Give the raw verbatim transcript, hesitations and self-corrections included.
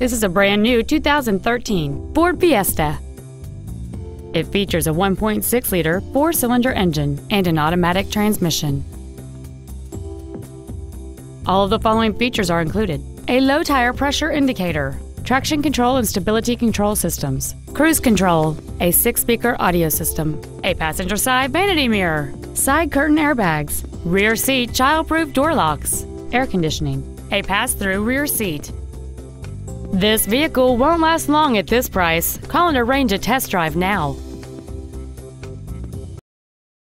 This is a brand new two thousand thirteen Ford Fiesta. It features a one point six liter four-cylinder engine and an automatic transmission. All of the following features are included: a low tire pressure indicator, traction control and stability control systems, cruise control, a six-speaker audio system, a passenger side vanity mirror, side curtain airbags, rear seat child-proof door locks, air conditioning, a pass-through rear seat. This vehicle won't last long at this price. Call and arrange a test drive now.